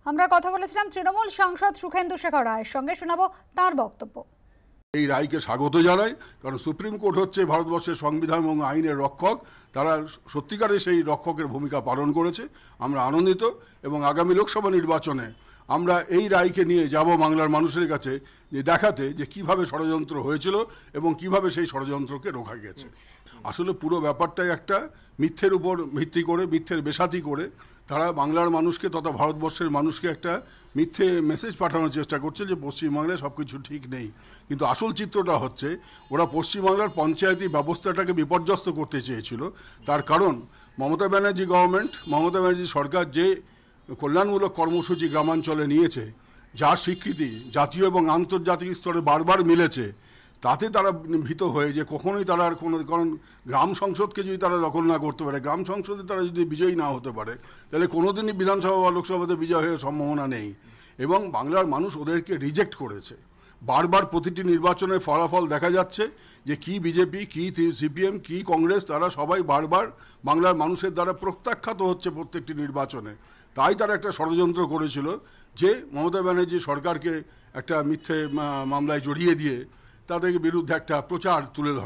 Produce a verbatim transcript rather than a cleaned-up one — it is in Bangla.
আমরা কথা বলেছিলাম তৃণমূল সাংসদ সুখেন্দু শেখর রায়ের সঙ্গে, শোনাবো তার বক্তব্য। এই রায়কে স্বাগত জানাই, কারণ সুপ্রিম কোর্ট হচ্ছে ভারতবর্ষের সংবিধান এবং আইনের রক্ষক। তারা সত্যিকারে সেই রক্ষকের ভূমিকা পালন করেছে। আমরা আনন্দিত এবং আগামী লোকসভা নির্বাচনে আমরা এই রায়কে নিয়ে যাব বাংলার মানুষের কাছে, যে দেখাতে যে কিভাবে ষড়যন্ত্র হয়েছিল এবং কিভাবে সেই ষড়যন্ত্রকে রোখা গেছে। আসলে পুরো ব্যাপারটাই একটা মিথ্যের উপর ভিত্তি করে, মিথ্যের বেসাতি করে তারা বাংলার মানুষকে তথা ভারতবর্ষের মানুষকে একটা মিথ্যে মেসেজ পাঠানোর চেষ্টা করছে যে পশ্চিমবাংলায় সব কিছু ঠিক নেই। কিন্তু আসল চিত্রটা হচ্ছে ওরা পশ্চিমবাংলার পঞ্চায়েতি ব্যবস্থাটাকে বিপর্যস্ত করতে চেয়েছিল। তার কারণ মমতা ব্যানার্জি গভর্নমেন্ট, মমতা ব্যানার্জি সরকার যে কল্যাণমূলক কর্মসূচি গ্রামাঞ্চলে নিয়েছে, যার স্বীকৃতি জাতীয় এবং আন্তর্জাতিক স্তরে বারবার মিলেছে, তাতে তারা ভীত হয়ে যে কখনোই তারা আর কোনো, কারণ গ্রাম সংসদকে যদি তারা দখল না করতে পারে, গ্রাম সংসদে তারা যদি বিজয়ী না হতে পারে, তাহলে কোনোদিনই বিধানসভা বা লোকসভাতে বিজয় হওয়ার সম্ভাবনা নেই। এবং বাংলার মানুষ ওদেরকে রিজেক্ট করেছে। বারবার প্রতিটি নির্বাচনের ফলাফল দেখা যাচ্ছে যে কি বিজেপি, কি সিপিএম, কি কংগ্রেস, তারা সবাই বারবার বাংলার মানুষের দ্বারা প্রত্যাখ্যাত হচ্ছে প্রত্যেকটি নির্বাচনে। তাই তারা একটা ষড়যন্ত্র করেছিল যে মমতা ব্যানার্জি সরকারকে একটা মিথ্যে মামলায় জড়িয়ে দিয়ে তাদের বিরুদ্ধে একটা প্রচার তুলে ধরে।